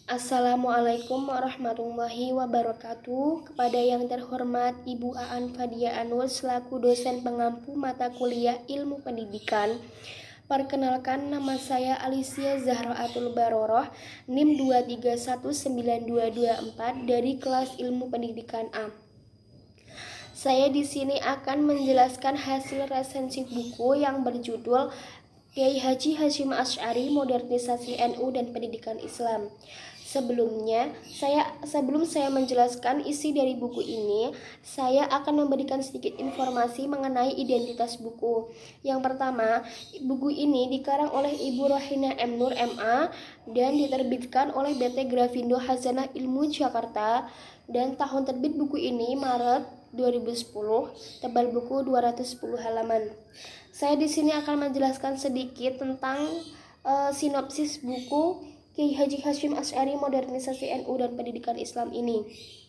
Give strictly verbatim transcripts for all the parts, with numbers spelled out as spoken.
Assalamualaikum warahmatullahi wabarakatuh. Kepada yang terhormat Ibu Aan Fadia Anur selaku dosen pengampu mata kuliah Ilmu Pendidikan. Perkenalkan, nama saya Alicia Zahraatul Baroroh, N I M dua tiga satu sembilan dua dua empat dari kelas Ilmu Pendidikan A. Saya di sini akan menjelaskan hasil resensi buku yang berjudul Kiai Haji Hasyim Asy'ari, Modernisasi N U dan Pendidikan Islam. Sebelumnya, saya sebelum saya menjelaskan isi dari buku ini, saya akan memberikan sedikit informasi mengenai identitas buku. Yang pertama, buku ini dikarang oleh Ibu Rohina M. Nur M A dan diterbitkan oleh B T Grafindo Khazanah Ilmu Jakarta, dan tahun terbit buku ini Maret dua ribu sepuluh, tebal buku dua ratus sepuluh halaman. Saya di sini akan menjelaskan sedikit tentang uh, sinopsis buku Kiai Haji Hasyim Asy'ari, Modernisasi N U dan Pendidikan Islam ini,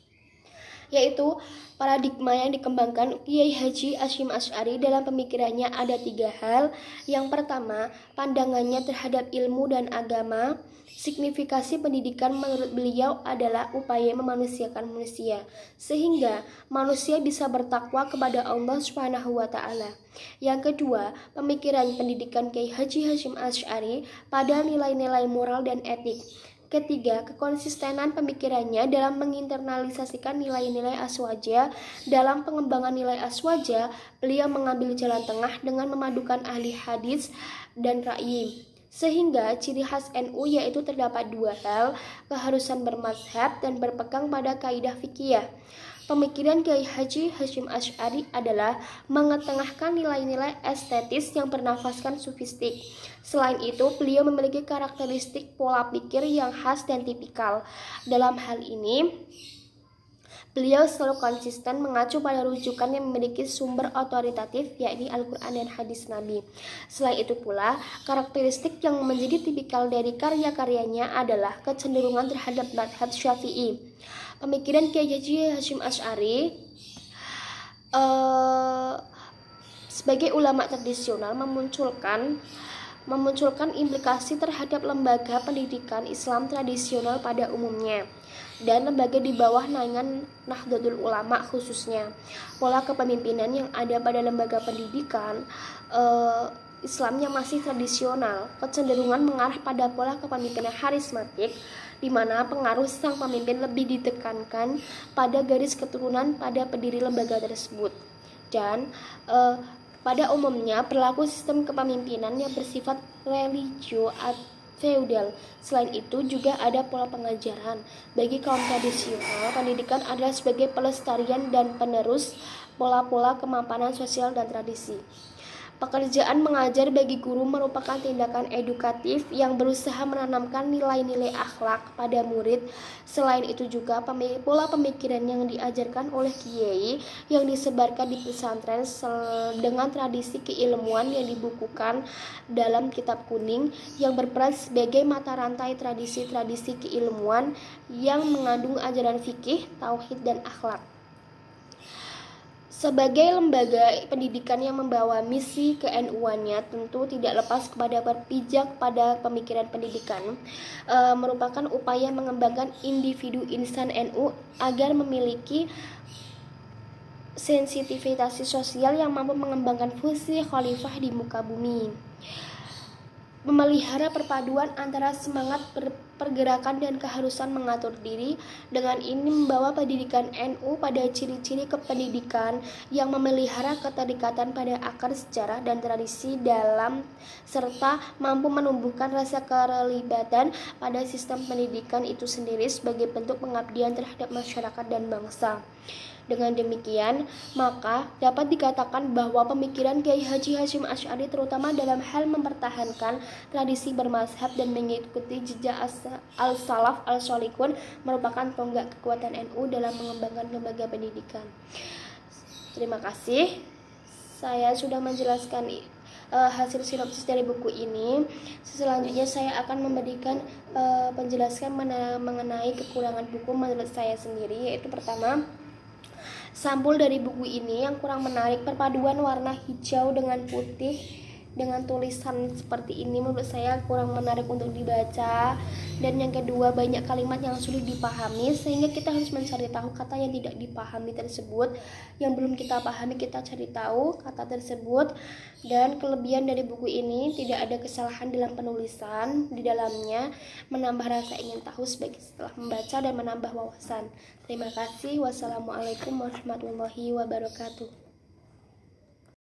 yaitu paradigma yang dikembangkan Kiai Haji Hasyim Asy'ari dalam pemikirannya ada tiga hal. Yang pertama, pandangannya terhadap ilmu dan agama. Signifikasi pendidikan menurut beliau adalah upaya memanusiakan manusia, sehingga manusia bisa bertakwa kepada Allah subhanahu wa taala. Yang kedua, pemikiran pendidikan Kiai Haji Hasyim Asy'ari pada nilai-nilai moral dan etik. Ketiga, kekonsistenan pemikirannya dalam menginternalisasikan nilai-nilai aswaja. Dalam pengembangan nilai aswaja, beliau mengambil jalan tengah dengan memadukan ahli hadis dan ra'yi. Sehingga ciri khas N U yaitu terdapat dua hal, keharusan bermazhab dan berpegang pada kaidah fikih. Pemikiran Kiai Haji Hasyim Asy'ari adalah mengetengahkan nilai-nilai estetis yang bernafaskan sufistik. Selain itu, beliau memiliki karakteristik pola pikir yang khas dan tipikal. Dalam hal ini, beliau selalu konsisten mengacu pada rujukan yang memiliki sumber otoritatif, yakni Al-Quran dan hadis Nabi. Selain itu pula, karakteristik yang menjadi tipikal dari karya-karyanya adalah kecenderungan terhadap madhab Syafi'i. Pemikiran Kiai Haji Hasyim Asy'ari uh, sebagai ulama tradisional memunculkan memunculkan implikasi terhadap lembaga pendidikan Islam tradisional pada umumnya dan lembaga di bawah naungan Nahdlatul Ulama khususnya. Pola kepemimpinan yang ada pada lembaga pendidikan uh, Islam yang masih tradisional kecenderungan mengarah pada pola kepemimpinan harismatik, di mana pengaruh sang pemimpin lebih ditekankan pada garis keturunan pada pendiri lembaga tersebut. Dan uh, pada umumnya berlaku sistem kepemimpinan yang bersifat religio atau feudal. Selain itu juga ada pola pengajaran. Bagi kaum tradisional, pendidikan adalah sebagai pelestarian dan penerus pola-pola kemapanan sosial dan tradisi. Pekerjaan mengajar bagi guru merupakan tindakan edukatif yang berusaha menanamkan nilai-nilai akhlak pada murid. Selain itu juga pola pemikiran yang diajarkan oleh kiai yang disebarkan di pesantren dengan tradisi keilmuan yang dibukukan dalam kitab kuning yang berperan sebagai mata rantai tradisi-tradisi keilmuan yang mengandung ajaran fikih, tauhid, dan akhlak. Sebagai lembaga pendidikan yang membawa misi ke N U-annya, tentu tidak lepas kepada berpijak pada pemikiran pendidikan, e, merupakan upaya mengembangkan individu insan N U agar memiliki sensitivitas sosial yang mampu mengembangkan fungsi khalifah di muka bumi. Memelihara perpaduan antara semangat pergerakan dan keharusan mengatur diri. Dengan ini membawa pendidikan N U pada ciri-ciri kependidikan yang memelihara keterikatan pada akar sejarah dan tradisi dalam serta mampu menumbuhkan rasa keterlibatan pada sistem pendidikan itu sendiri sebagai bentuk pengabdian terhadap masyarakat dan bangsa. Dengan demikian, maka dapat dikatakan bahwa pemikiran Kiai Haji Hasyim Asy'ari terutama dalam hal mempertahankan tradisi bermazhab dan mengikuti jejak al-salaf al-sholihun merupakan tonggak kekuatan N U dalam mengembangkan lembaga pendidikan. Terima kasih. Saya sudah menjelaskan uh, hasil sinopsis dari buku ini. Selanjutnya saya akan memberikan uh, penjelasan mengenai kekurangan buku menurut saya sendiri, yaitu pertama, sampul dari buku ini yang kurang menarik, perpaduan warna hijau dengan putih dengan tulisan seperti ini menurut saya kurang menarik untuk dibaca. Dan yang kedua, banyak kalimat yang sulit dipahami sehingga kita harus mencari tahu kata yang tidak dipahami tersebut. Yang belum kita pahami kita cari tahu kata tersebut. Dan kelebihan dari buku ini tidak ada kesalahan dalam penulisan di dalamnya, menambah rasa ingin tahu sebagai setelah membaca dan menambah wawasan. Terima kasih. Wassalamualaikum warahmatullahi wabarakatuh.